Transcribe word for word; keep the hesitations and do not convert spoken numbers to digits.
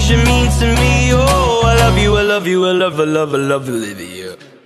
things you mean to me. Oh, I love you, I love you, I love, I love, I love Olivia.